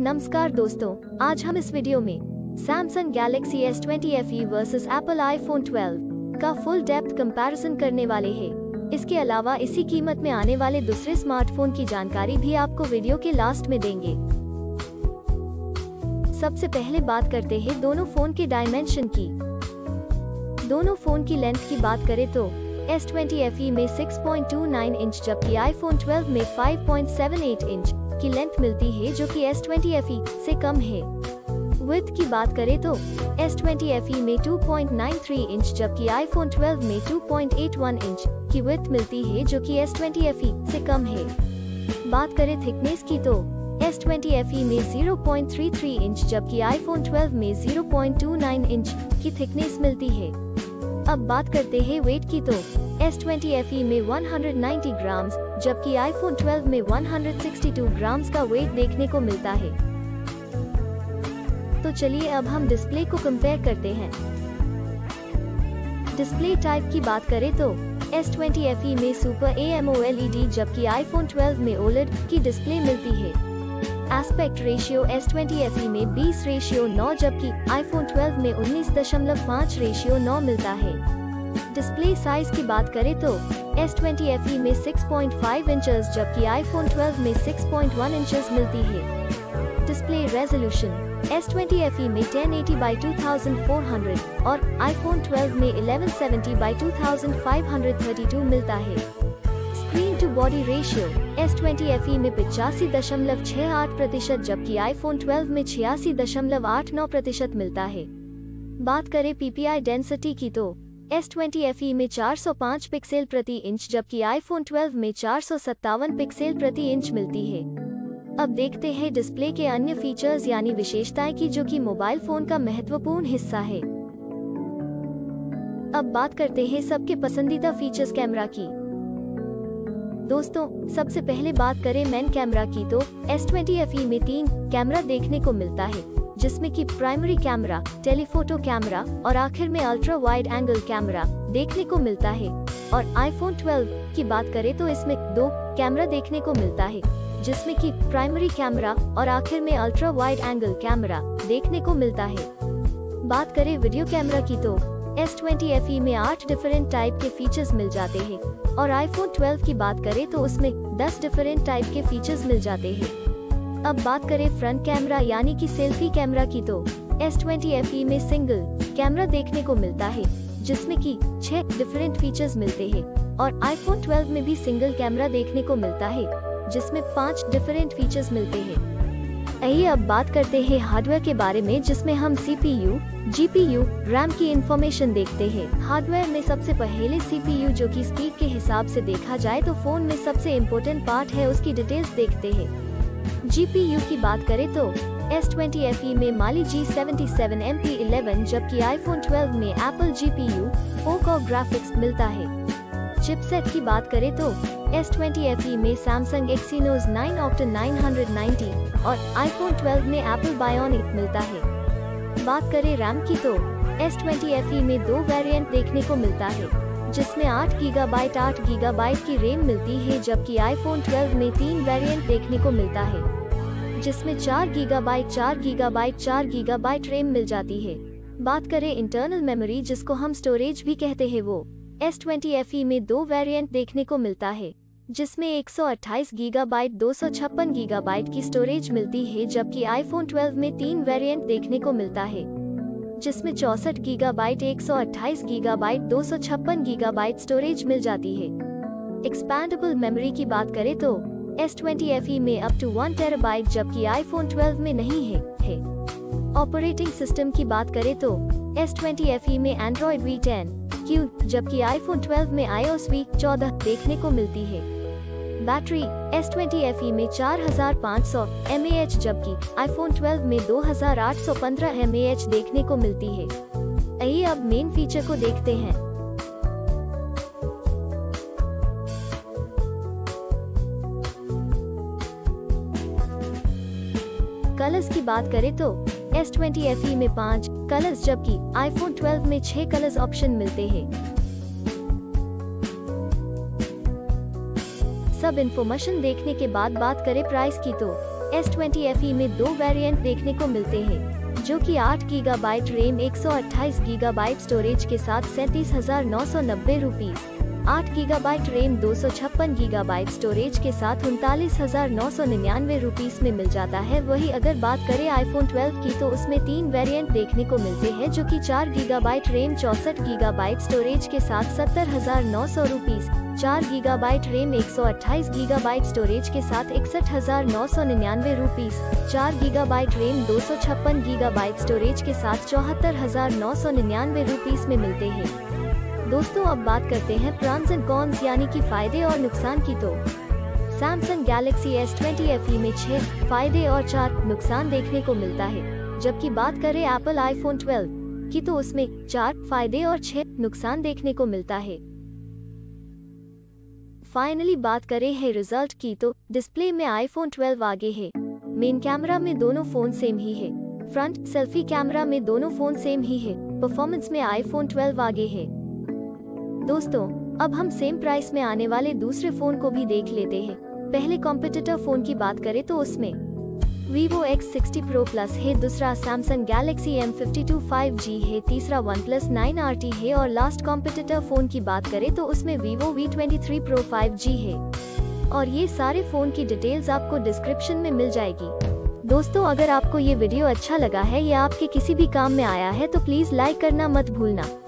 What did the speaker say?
नमस्कार दोस्तों, आज हम इस वीडियो में Samsung Galaxy S20 FE versus Apple iPhone 12 का फुल डेप्थ कंपैरिजन करने वाले हैं। इसके अलावा इसी कीमत में आने वाले दूसरे स्मार्टफोन की जानकारी भी आपको वीडियो के लास्ट में देंगे। सबसे पहले बात करते हैं दोनों फोन के डायमेंशन की। दोनों फोन की लेंथ की बात करें तो S20 FE में 6.29 इंच जबकि iPhone 12 में 5.78 इंच की लेंथ मिलती है, जो कि S20 FE से कम है। विड्थ की बात करें तो S20 FE में 2.93 इंच जबकि iPhone 12 में 2.81 इंच की विड्थ मिलती है, जो कि S20 FE से कम है। बात करें थिकनेस की तो S20 FE में 0.33 इंच जबकि iPhone 12 में 0.29 इंच की थिकनेस मिलती है। अब बात करते हैं वेट की तो S20 FE में 190 ग्राम जबकि iPhone 12 में 162 ग्राम का वेट देखने को मिलता है। तो चलिए अब हम डिस्प्ले को कंपेयर करते हैं। डिस्प्ले टाइप की बात करें तो S20 FE में सुपर AMOLED जबकि iPhone 12 में OLED की डिस्प्ले मिलती है। एस्पेक्ट रेशियो S20 FE में 20:9 जबकि iPhone 12 में 19.5:9 मिलता है। डिस्प्ले साइज की बात करें तो S20 FE में 6.5 इंचेस जबकि iPhone 12 में 6.1 इंचेस मिलती है। डिस्प्ले रेजोल्यूशन S20 FE में 1080x2400 और iPhone 12 में 1170x2532 मिलता है। Screen to body ratio S20 FE में 85.68% जबकि iPhone 12 में 86.89% मिलता है। बात करें PPI डेंसिटी की तो S20 FE में 405 पिक्सल प्रति इंच जबकि iPhone 12 में 457 पिक्सल प्रति इंच मिलती है। अब देखते हैं डिस्प्ले के अन्य फीचर्स यानी विशेषताएं की, जो कि मोबाइल फोन का महत्वपूर्ण हिस्सा है। अब बात करते हैं सबके पसंदीदा फीचर्स कैमरा की। दोस्तों, सबसे पहले बात करें मेन कैमरा की तो S20 FE में 3 कैमरा देखने को मिलता है, जिसमें कि प्राइमरी कैमरा, टेलीफोटो कैमरा और आखिर में अल्ट्रा वाइड एंगल कैमरा देखने को मिलता है। और iPhone 12 की बात करें तो इसमें 2 कैमरा देखने को मिलता है, जिसमें कि प्राइमरी कैमरा और आखिर में अल्ट्रा वाइड एंगल कैमरा देखने को मिलता है। बात करें वीडियो कैमरा की तो S20 FE में 8 डिफरेंट टाइप के फीचर्स मिल जाते हैं और iPhone 12 की बात करें तो उसमें 10 डिफरेंट टाइप के फीचर्स मिल जाते हैं। अब बात करें फ्रंट कैमरा यानी कि सेल्फी कैमरा की तो S20 FE में सिंगल कैमरा देखने को मिलता है, जिसमें कि 6 डिफरेंट फीचर्स मिलते हैं और iPhone 12 में भी सिंगल कैमरा देखने को मिलता है, जिसमें 5 डिफरेंट फीचर्स मिलते हैं। आइए अब बात करते हैं हार्डवेयर के बारे में, जिसमें हम CPU, GPU, RAM की इंफॉर्मेशन देखते हैं। हार्डवेयर में सबसे पहले CPU, जो कि स्पीड के हिसाब से देखा जाए तो फोन में सबसे इम्पोर्टेंट पार्ट है, उसकी डिटेल्स देखते हैं। GPU की बात करें तो S20 FE में Mali G77 MP11 जबकि iPhone 12 में Apple GPU 4 Core ग्राफिक्स मिलता है। चिपसेट की बात करें तो S20 FE में Samsung Exynos 9 Octa 990 और iPhone 12 में Apple Bionic मिलता है। बात करें RAM की तो S20 FE में 2 वेरिएंट देखने को मिलता है, जिसमें 8 GB की रैम मिलती है, जबकि iPhone 12 में 3 वेरिएंट देखने को मिलता है, जिसमें 4 GB रैम मिल जाती है। बात करें इंटरनल मेमोरी, जिसको हम स्टोरेज भी कहते हैं, वो S20 FE में 2 वेरिएंट देखने को मिलता है, जिसमें 128 GB 256 GB की स्टोरेज मिलती है, जबकि iPhone 12 में 3 वेरिएंट देखने को मिलता है, जिसमें 64 GB 128 GB 256 GB स्टोरेज मिल जाती है। एक्सपैंडेबल मेमोरी की बात करें तो S20 FE में अप टू 1 TB जबकि iPhone 12 में नहीं है। ऑपरेटिंग सिस्टम की बात करें तो S20 FE में Android V10Q जबकि iPhone 12 में iOS V14 देखने को मिलती है। बैटरी S20 FE में 4500 mAh जबकि iPhone 12 में 2815 mAh देखने को मिलती है। आइए अब मेन फीचर को देखते हैं। कलर्स की बात करें तो S20 FE में 5 कलर्स जबकि iPhone 12 में 6 कलर्स ऑप्शन मिलते हैं। सब इन्फॉर्मेशन देखने के बाद बात करें प्राइस की तो S20 FE में 2 वेरिएंट देखने को मिलते हैं, जो कि 8 गीगाबाइट रैम 128 गीगाबाइट स्टोरेज के साथ 37,990 rupees, 8 gigabyte RAM 256 gigabyte storage के साथ 39,999 रुपीज में मिल जाता है। वही अगर बात करें iPhone 12 की तो उसमें 3 वेरिएंट देखने को मिलते हैं, जो कि 4 गीगाबाइट रैम 64 गीगाबाइट स्टोरेज के साथ 70,900 rupees, 4 gigabyte RAM 128 gigabyte storage के साथ 61,999 rupees, 4 gigabyte RAM 256 gigabyte storage के साथ 74,999 रुपीज में मिलते हैं। दोस्तों अब बात करते हैं प्रॉन्स एंड कॉन्स यानी कि फायदे और नुकसान की। तो सैमसंग गैलेक्सी S20 FE में 6 फायदे और 4 नुकसान देखने को मिलता है, जबकि बात करें एप्पल iPhone 12 की तो उसमें 4 फायदे और 6 नुकसान देखने को मिलता है। फाइनली बात करें है रिजल्ट की तो डिस्प्ले में iPhone 12 आगे है। मेन कैमरा में दोनों फोन सेम ही है, फ्रंट सेल्फी कैमरा में दोनों फोन सेम ही है, परफॉर्मेंस में iPhone 12 आगे है। दोस्तों अब हम सेम प्राइस में आने वाले दूसरे फोन को भी देख लेते हैं। पहले कॉम्पिटिटर फोन की बात करें तो उसमें Vivo X60 Pro Plus है, दूसरा Samsung Galaxy M52 5G है, तीसरा OnePlus 9 RT है और लास्ट कॉम्पिटिटर फोन की बात करें तो उसमें Vivo V23 Pro 5G है। और ये सारे फोन की डिटेल्स आपको डिस्क्रिप्शन में मिल जाएगी। दोस्तों अगर आपको ये वीडियो अच्छा लगा है या आपके किसी भी काम में आया है तो प्लीज लाइक करना मत भूलना।